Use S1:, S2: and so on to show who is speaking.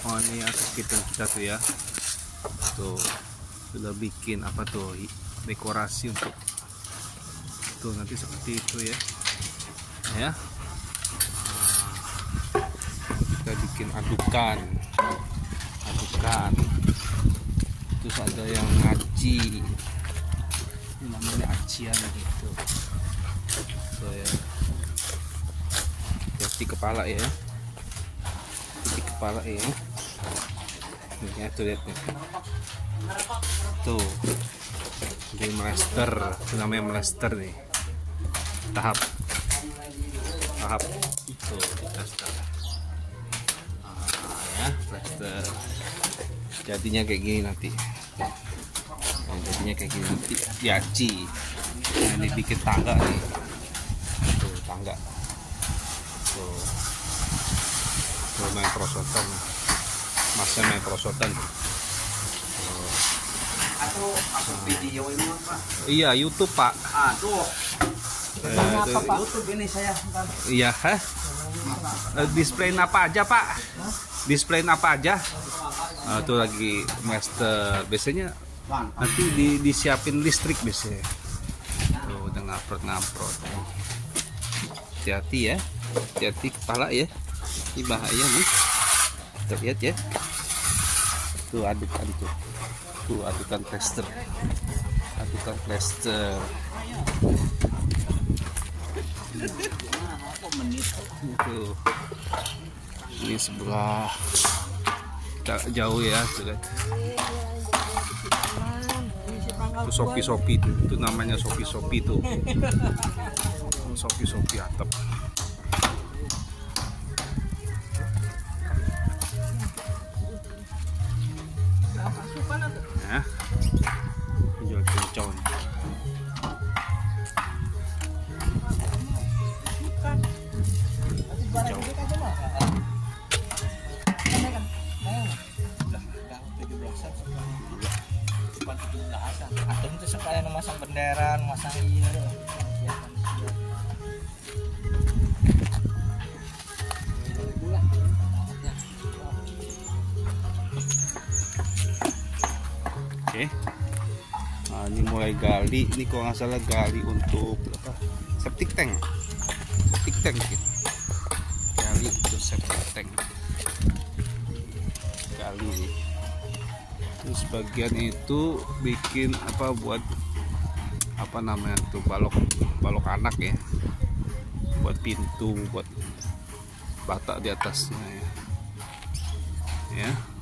S1: Oh ini ya sekitar kita tuh ya, tuh sudah bikin apa tuh dekorasi untuk tuh nanti seperti itu ya. Ya, kita bikin adukan, terus ada yang ngaci, ini namanya acian gitu. Tuh ya, di kepala ya, di kepala ya. Ini tuh lihat nih, tuh di melester, itu namanya melester nih, tahap itu plaster. Ya plaster jadinya kayak gini nanti, jadinya kayak gini nanti diaci. Ini bikin tangga nih, tuh tangga tuh main perosotan, masnya main perosotan.
S2: Masuk video ini Pak?
S1: Iya YouTube Pak.
S2: Aduh. Apa Pak? YouTube ini saya.
S1: Iya, displayin apa aja Pak? Displayin apa aja? Tuh lagi master. Biasanya nanti disiapin listrik biasanya. Tuh udah ngaprot. Hati-hati ya, hati-hati kepala ya. Ini bahaya nih. Kita lihat ya. Tuh adukan tuh. Tuh adukan plaster. Tuh. Ini sebelah jauh ya, tuh. Itu sopi itu namanya sopi tuh. Sopi atap. Nah, jual kencon.
S2: Atau itu sekalian masang bendera, masang ini.
S1: Oke. Nah, ini mulai gali. Ini kalau nggak salah gali untuk apa? Septic tank gitu. Gali untuk septic tank. Gali. Terus bagian itu bikin apa, buat apa namanya tuh, balok anak ya, buat pintu, buat bata di atasnya ya.